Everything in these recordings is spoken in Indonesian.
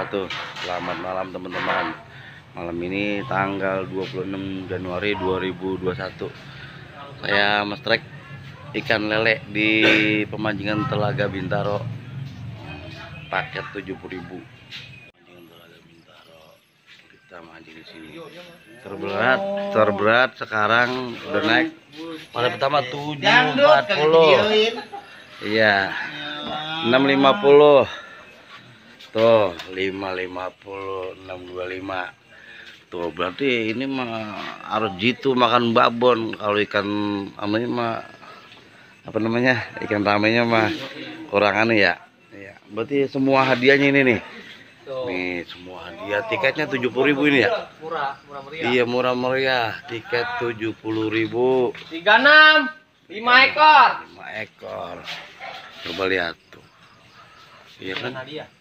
wabarakatuh. Selamat malam teman-teman. Malam ini tanggal 26 Januari 2021. Saya mestrek ikan lele di pemancingan Telaga Bintaro. Paket 70.000. Pemancingan Telaga Bintaro. Kita mancing di sini. Terberat sekarang udah naik. Pada pertama 740. Iya. 650. Tuh 550, 625. Tuh berarti ini mah harus jitu makan babon. Kalau ikan namanya mah apa namanya, ikan ramenya mah kurang anu ya. Ya, berarti semua hadiahnya ini nih. Nih semua hadiah, tiketnya 70.000 ini ya. Murah meriah. Iya murah meriah, tiket 70.000. 36 5 ekor. 5 ekor. Coba lihat tuh. Iya kan?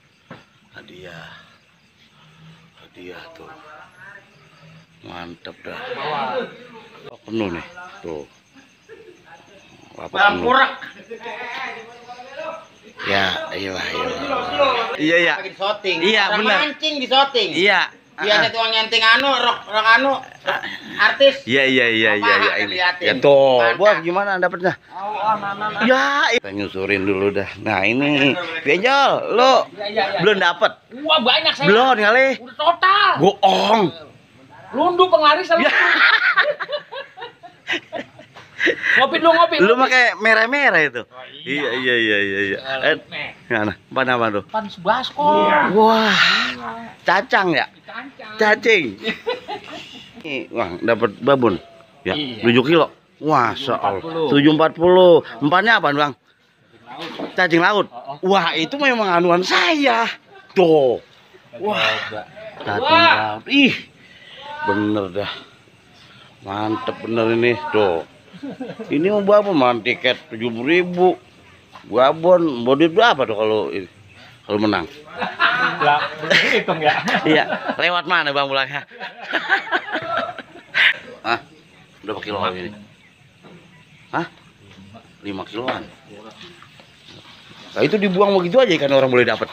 Hadiah tuh, mantep dah. Penuh nih tuh, apa penuh ya. Iya benar, Mancing di shooting. iya Biasa tuang nyenting rok artis. iya ini ya tuh. Buat gimana dapetnya ya? Kita nyusurin dulu dah. Nah ini Benjol, lo belum dapet? Wah banyak saya. Belum kali. Udah total. Bohong. Lundu penglaris sama. Ngopi. Lu pakai merah-merah itu. Iya. Mana tuh? Pan Subasco. Wah. Cacang ya? Cacing. Nih, wah, dapat babon. Ya, 7 kilo. Wah, soal 740. Empatnya apa, Bang? Cacing laut. Wah, itu memang anuan saya. Tuh. Wah. Cacing laut. Ih. Bener dah. Mantep bener ini, tuh. Ini mau babon man, tiket 70.000. Babon, mau duit berapa tuh kalau menang? Ya, hitung ya. Iya, lewat mana Bang pulangnya? Hah? Berapa kilo ini? Hah? 5 kiloan. Nah, itu dibuang begitu aja kan orang boleh dapat.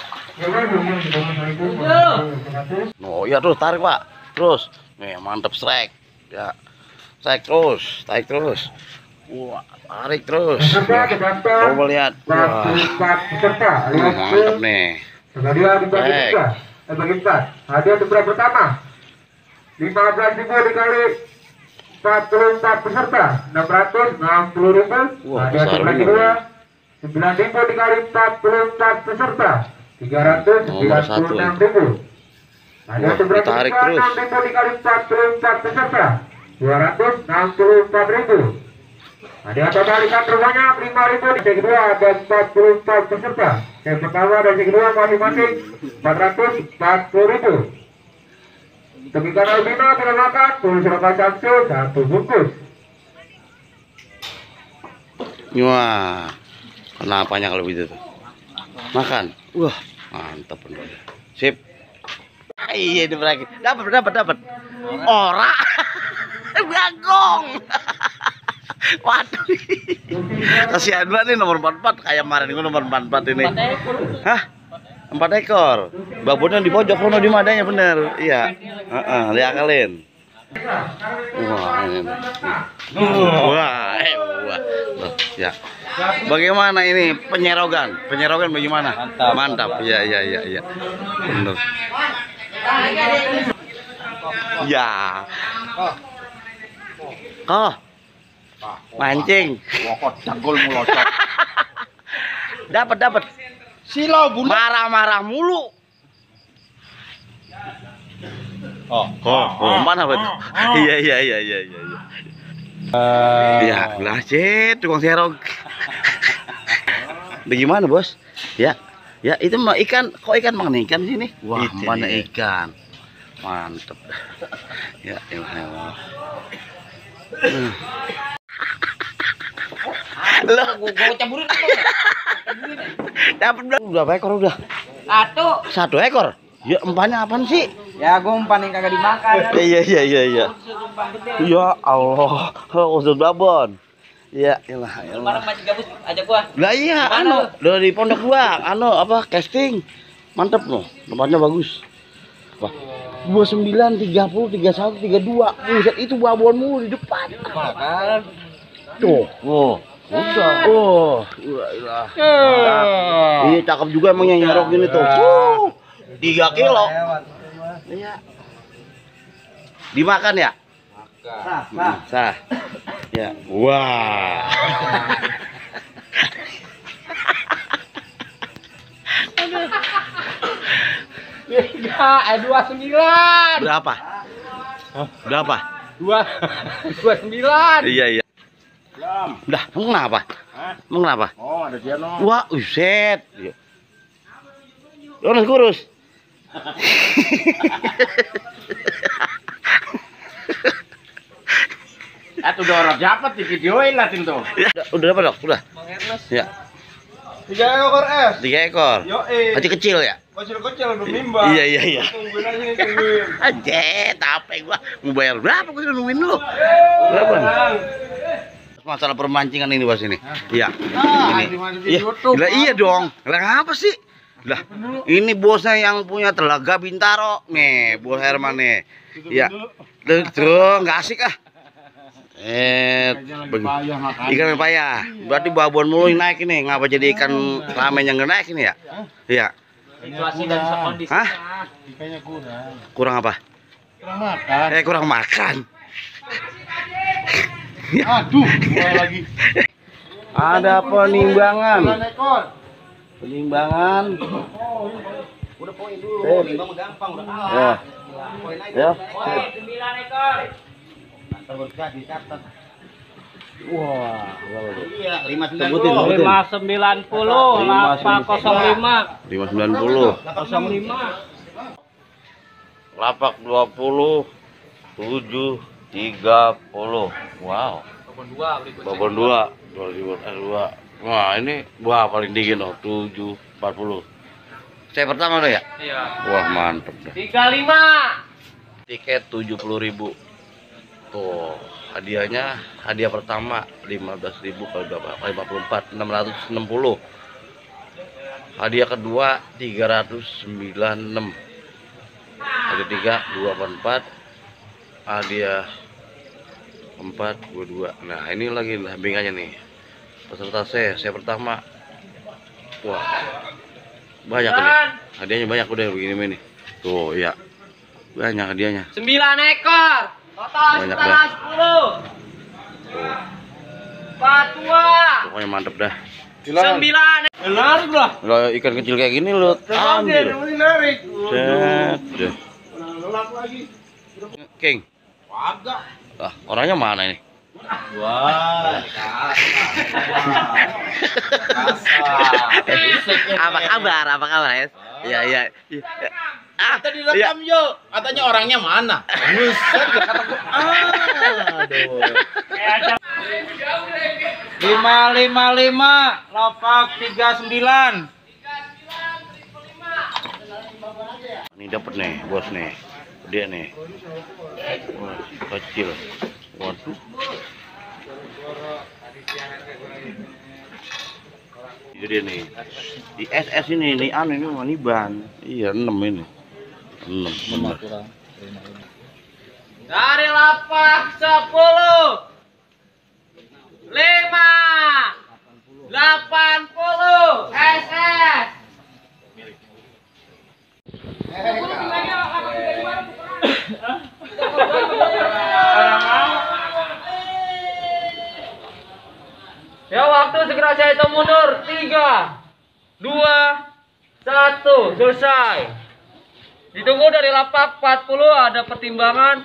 Oh iya terus tarik Pak. Terus. Nih mantep strike. Ya. Tarik terus. Wah, tarik terus. Coba lihat. Wah. Mantap nih. Hadiah dibagi 4. Hadiah untuk pertama 15.000 dikali 44 peserta 660.000. Hadiah untuk kedua 9.000 dikali 44 peserta 396.000. Hadiah untuk tarik terus. 6.000 dikali 44 peserta 264.000. Hadiah total ikan terbanyak 5.000 di sesi kedua ada 44 peserta. Yang pertama dan sesi kedua masing-masing 440.000. Untuk ikan albino kita makan tulis rokok Samsu 1 bungkus. Wah, kenapanya kalau begitu tuh? Makan. Wah, mantap bener. Sip. Iya dibagi. Dapat. Ora. Bagong. Waduh. Kasihan banget nih nomor 44 kayak kemarin gua nomor 44 ini. Hah? 4 ekor. Babonnya di pojok sono di madanya bener. Iya. Diakalin. Wah, ini. Wah. Loh, ya. Bagaimana ini penyerogan? Penyerogan bagaimana? Mantap. Iya. Bener. Ya. Mancing. Cangkul mulocot. Dapat. Silau bulat. Marah-marah mulu. Mana betul? Iya. Ya, lah cet, tukang serong. Bagaimana, Bos? Ya, itu mah ikan. Kok ikan mana ikan sini? Wah, mana ikan? Mantep. Ya, Loh, gua campurin. dapat berapa ekor udah? 1 ekor. Ya empatnya apaan sih? Ya gua umpan yang kagak dimakan. Iya. Ya Allah, khusus babon. Ya, iyalah. Kemarin masih gabus ajak gua. Lah iya, dari pondok gua, apa casting. Mantap loh, tempatnya bagus. Wah, 29, 30, 31, 32. Buset, itu babon mulu di depan. Makan. Tuh, oh, udah. Oh, udah. Iya, cakep juga emang yang nyerok gini tuh. 3 kilo. Iya. Dimakan ya? Sah. Ya. Wah. Ya, 29. Berapa? Berapa? 29. Iya, iya. Udah, emang kenapa? Emang kenapa? Oh, ada dia no. Wah, uset. Kurus, kurus. Udah orang dapat di videoin lah tuh. Ya, udah dapat dok, udah. Ya, 3 ekor es. 3 ekor. Yo, Masih kecil ya? kecil-kecil belum nimbang. Iya, iya, iya. Tungguin aja nih, tungguin. Anjir, capek gua. Mau bayar berapa gua nungguin lu? Berapa? Masalah permancingan ini bos ini. Iya. Dimasukin Iya. YouTube. Lah iya dong. Lah ngapa sih? Lah ini bosnya yang punya Telaga Bintaro nih, bos Herman nih. Iya. Tuh nggak asik ah. Ikan payah. Berarti babon mulu yang naik ini. Ngapa jadi ikan ramen yang nggak naik ini ya? Iya. Situasi dan kondisi. Hah? Ikannya kurang. Kurang apa? Kurang makan. Kurang makan. Aduh, mulai lagi. Ada penimbangan. 9 ekor. Penimbangan. Udah poin dulu. Nimbang gampang udah. Ya. Poin aja. Ya. 9 ekor. Terus dicatat. Wah. Iya, 590. Sebutin, sebutin. 590 805 590. 05 Lapak 20 7 30. Wow. Babon 2 2. Wah, ini wah paling dingin loh 7 40. Saya pertama udah ya? iya Wah, mantep dah. 35 Tiket 70.000. Tuh, hadiahnya hadiah pertama 15.000 kali berapa? 54 660. Hadiah kedua 396. Hadiah 3 244. Hadiah 4 22. Nah, ini lagi lambingannya nih. Peserta saya pertama. Wah. Banyak ini. Hadiahnya banyak udah begini nih. Tuh, ya. Banyak hadiahnya. 9 ekor total Banyak setara dah. 10 Tuh, 42 pokoknya mantep dah. 9 Narik lah. Kalau ikan kecil kayak gini lu ambil. Narik. Set. Deh. Lelap lagi. King. Agak. Ah, orangnya mana ini? Wah. Apa kabar? Apa kabar, Es? Iya, iya. Ah, Tadi direkam yo. Katanya orangnya mana? Buset, kata gua. Aduh. 555 lapak 39. Ini dapat nih, bos nih. Dia nih. Wah, kecil. Waduh. Itu dia nih. Di SS ini ini maniban. Iya, 6 ini. 6 benar. dari lapak 10 5 80 SS ya, waktu segera saya hitung mundur. 3 2 1 selesai. Ditunggu dari lapak 40 ada pertimbangan.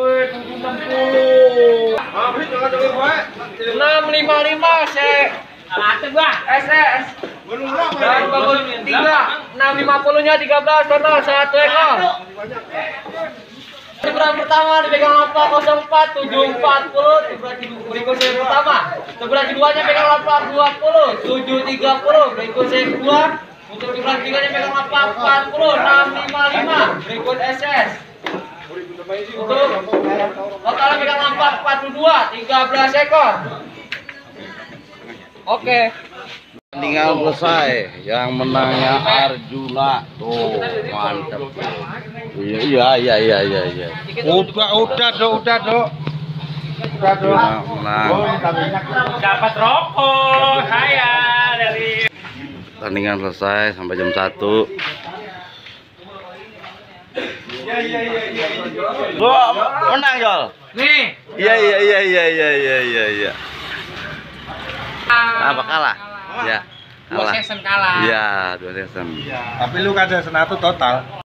655 saya SS dan babon 3 650 nya 13 total 1 ekor. Sebelah pertama dipegang lapak 04 740 berikut saya pertama. Sebelah keduanya pegang lapak 20 730 berikut saya kedua. Untuk sebelah ketiganya pegang lapak 40 655 berikut SS. Untuk totalnya pegang lapak 42 13 ekor. Oke. Pertandingan selesai. Yang menangnya Arjuna. Tuh, mantap. Iya. Udah, Dok. Arjuna menang. Dapat rokok saya dari. Pertandingan selesai sampai jam 1. Gua menang, Jol. Nih. Iya. Apa kalah? Ya. Dua season kalah. Iya, 2 season. Tapi lu kan season 1 total.